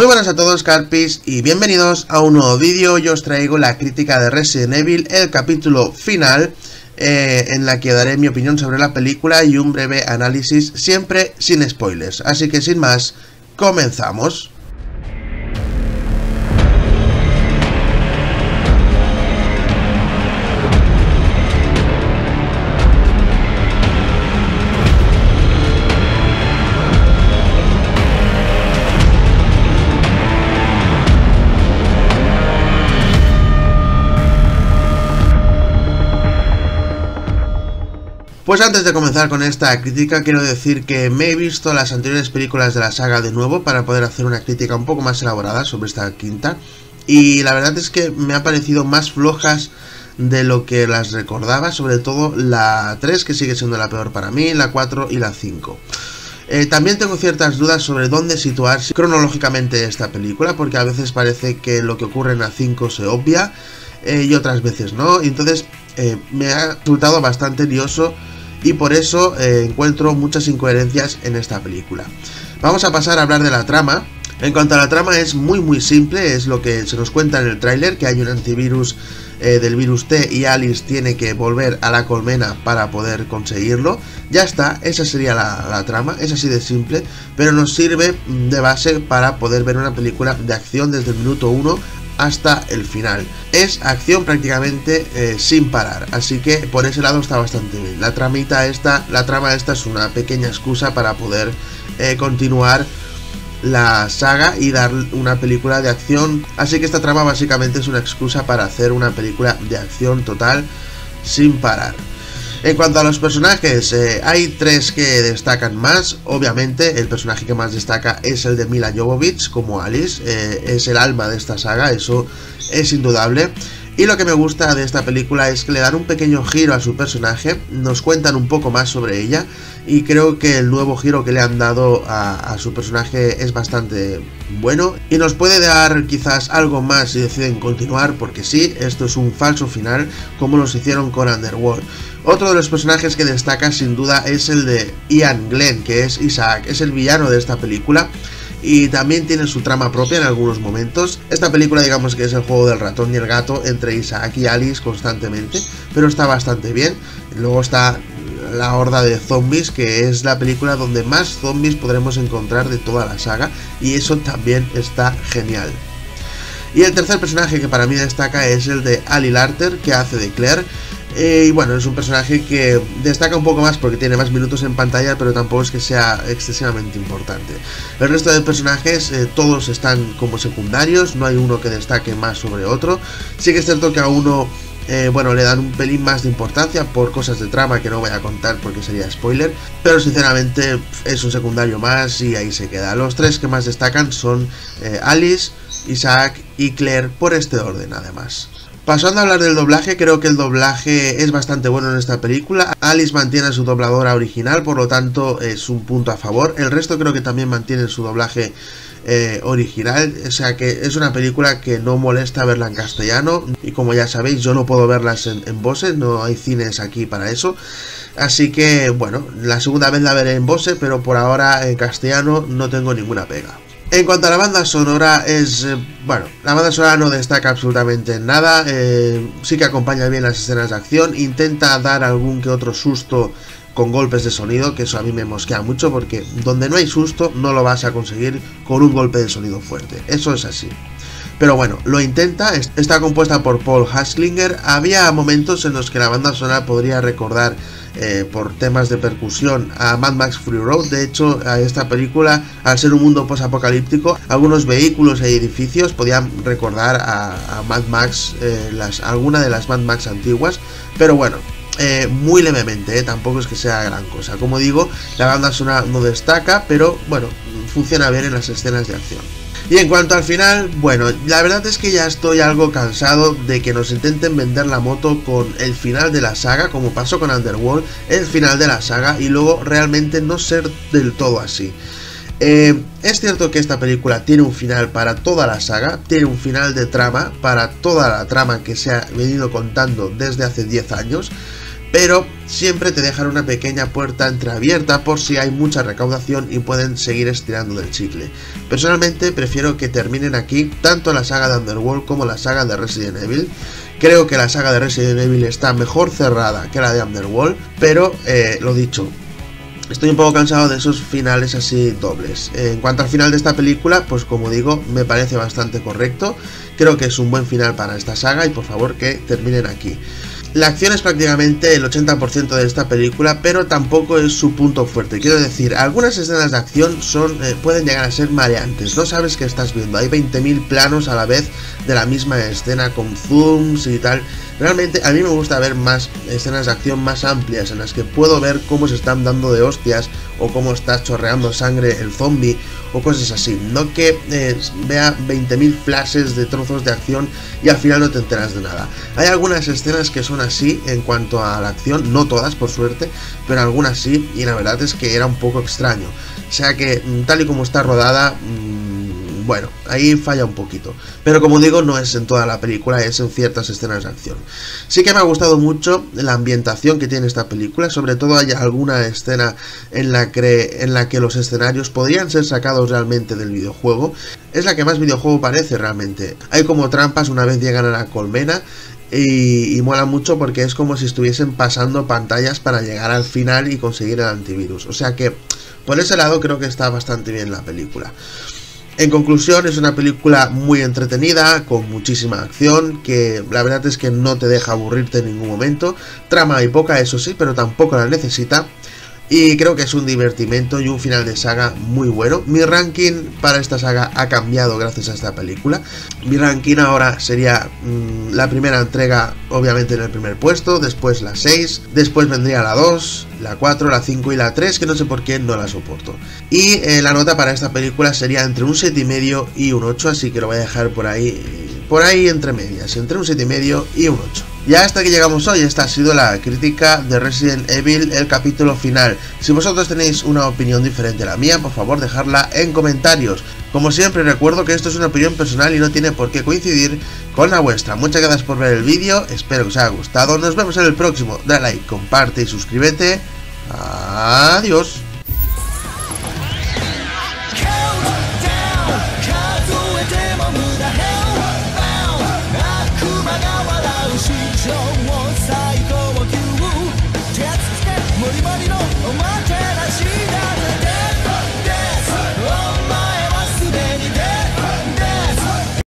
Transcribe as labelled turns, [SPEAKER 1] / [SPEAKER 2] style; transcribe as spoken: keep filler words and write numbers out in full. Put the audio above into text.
[SPEAKER 1] Muy buenas a todos, Carpis, y bienvenidos a un nuevo vídeo. Yo os traigo la crítica de Resident Evil, el capítulo final, eh, en la que daré mi opinión sobre la película y un breve análisis, siempre sin spoilers. Así que sin más, comenzamos. Pues antes de comenzar con esta crítica, quiero decir que me he visto las anteriores películas de la saga de nuevo para poder hacer una crítica un poco más elaborada sobre esta quinta, y la verdad es que me ha parecido más flojas de lo que las recordaba, sobre todo la tres, que sigue siendo la peor para mí, la cuatro y la cinco. Eh, también tengo ciertas dudas sobre dónde situarse cronológicamente esta película, porque a veces parece que lo que ocurre en la cinco se obvia eh, y otras veces no, y entonces eh, me ha resultado bastante lioso. Y por eso eh, encuentro muchas incoherencias en esta película. Vamos a pasar a hablar de la trama. En cuanto a la trama, es muy muy simple, es lo que se nos cuenta en el tráiler, que hay un antivirus eh, del virus T y Alice tiene que volver a la colmena para poder conseguirlo. Ya está, esa sería la, la trama, es así de simple, pero nos sirve de base para poder ver una película de acción desde el minuto uno hasta el final. Es acción prácticamente eh, sin parar, así que por ese lado está bastante bien. La tramita esta, la trama esta es una pequeña excusa para poder eh, continuar la saga y dar una película de acción, así que esta trama básicamente es una excusa para hacer una película de acción total sin parar. En cuanto a los personajes, eh, hay tres que destacan más. Obviamente el personaje que más destaca es el de Milla Jovovich como Alice, eh, es el alma de esta saga, eso es indudable. Y lo que me gusta de esta película es que le dan un pequeño giro a su personaje, nos cuentan un poco más sobre ella, y creo que el nuevo giro que le han dado a, a su personaje es bastante bueno y nos puede dar quizás algo más si deciden continuar, porque sí, esto es un falso final como los hicieron con Underworld. Otro de los personajes que destaca sin duda es el de Ian Glenn, que es Isaac, es el villano de esta película. Y también tiene su trama propia en algunos momentos. Esta película, digamos que es el juego del ratón y el gato entre Isaac y Alice constantemente, pero está bastante bien. Luego está La Horda de Zombies, que es la película donde más zombies podremos encontrar de toda la saga, y eso también está genial. Y el tercer personaje que para mí destaca es el de Ali Larter, que hace de Claire. Eh, y bueno, es un personaje que destaca un poco más porque tiene más minutos en pantalla, pero tampoco es que sea excesivamente importante. El resto de personajes, eh, todos están como secundarios, no hay uno que destaque más sobre otro. Sí que es cierto que a uno, eh, bueno, le dan un pelín más de importancia por cosas de trama que no voy a contar porque sería spoiler, pero sinceramente es un secundario más y ahí se queda. Los tres que más destacan son eh, Alice, Isaac y Claire, por este orden además. Pasando a hablar del doblaje, creo que el doblaje es bastante bueno en esta película. Alice mantiene a su dobladora original, por lo tanto es un punto a favor. El resto creo que también mantienen su doblaje eh, original, o sea que es una película que no molesta verla en castellano. Y como ya sabéis, yo no puedo verlas en, en Bose, no hay cines aquí para eso. Así que bueno, la segunda vez la veré en Bose, pero por ahora en castellano no tengo ninguna pega. En cuanto a la banda sonora, es eh, bueno, la banda sonora no destaca absolutamente en nada, eh, sí que acompaña bien las escenas de acción, intenta dar algún que otro susto con golpes de sonido, que eso a mí me mosquea mucho porque donde no hay susto no lo vas a conseguir con un golpe de sonido fuerte, eso es así. Pero bueno, lo intenta, está compuesta por Paul Haslinger. Había momentos en los que la banda sonora podría recordar eh, por temas de percusión a Mad Max Fury Road. De hecho, a esta película, al ser un mundo posapocalíptico, algunos vehículos e edificios podían recordar a, a Mad Max, eh, las, alguna de las Mad Max antiguas, pero bueno, eh, muy levemente, eh, tampoco es que sea gran cosa. Como digo, la banda sonora no destaca, pero bueno, funciona bien en las escenas de acción. Y en cuanto al final, bueno, la verdad es que ya estoy algo cansado de que nos intenten vender la moto con el final de la saga, como pasó con Underworld, el final de la saga, y luego realmente no ser del todo así. Eh, es cierto que esta película tiene un final para toda la saga, tiene un final de trama para toda la trama que se ha venido contando desde hace diez años, pero siempre te dejan una pequeña puerta entreabierta por si hay mucha recaudación y pueden seguir estirando del chicle. Personalmente prefiero que terminen aquí tanto la saga de Underworld como la saga de Resident Evil. Creo que la saga de Resident Evil está mejor cerrada que la de Underworld, pero eh, lo dicho, estoy un poco cansado de esos finales así dobles. En cuanto al final de esta película, pues como digo, me parece bastante correcto. Creo que es un buen final para esta saga y por favor que terminen aquí. La acción es prácticamente el ochenta por ciento de esta película, pero tampoco es su punto fuerte. Quiero decir, algunas escenas de acción son, eh, pueden llegar a ser mareantes. No sabes qué estás viendo. Hay veinte mil planos a la vez de la misma escena con zooms y tal. Realmente a mí me gusta ver más escenas de acción más amplias en las que puedo ver cómo se están dando de hostias o cómo está chorreando sangre el zombie o cosas así. No que eh, vea veinte mil flashes de trozos de acción y al final no te enteras de nada. Hay algunas escenas que son así en cuanto a la acción, no todas por suerte, pero algunas sí, y la verdad es que era un poco extraño. O sea que tal y como está rodada, mmm, bueno, ahí falla un poquito. Pero como digo, no es en toda la película, es en ciertas escenas de acción. Sí que me ha gustado mucho la ambientación que tiene esta película, sobre todo hay alguna escena en la que, en la que los escenarios podrían ser sacados realmente del videojuego. Es la que más videojuego parece realmente. Hay como trampas una vez llegan a la colmena. Y, y mola mucho porque es como si estuviesen pasando pantallas para llegar al final y conseguir el antivirus. O sea que por ese lado creo que está bastante bien la película. En conclusión, es una película muy entretenida, con muchísima acción, que la verdad es que no te deja aburrirte en ningún momento. Trama hay poca, eso sí, pero tampoco la necesita. Y creo que es un divertimento y un final de saga muy bueno. Mi ranking para esta saga ha cambiado gracias a esta película. Mi ranking ahora sería mmm, la primera entrega, obviamente en el primer puesto, después la seis, después vendría la dos, la cuatro, la cinco y la tres, que no sé por qué no la soporto. Y eh, la nota para esta película sería entre un siete y medio y un ocho, así que lo voy a dejar por ahí, por ahí entre medias, entre un siete y medio y un ocho. Ya hasta que llegamos hoy, esta ha sido la crítica de Resident Evil, el capítulo final. Si vosotros tenéis una opinión diferente a la mía, por favor dejadla en comentarios. Como siempre recuerdo que esto es una opinión personal y no tiene por qué coincidir con la vuestra. Muchas gracias por ver el vídeo, espero que os haya gustado. Nos vemos en el próximo, dale like, comparte y suscríbete. Adiós.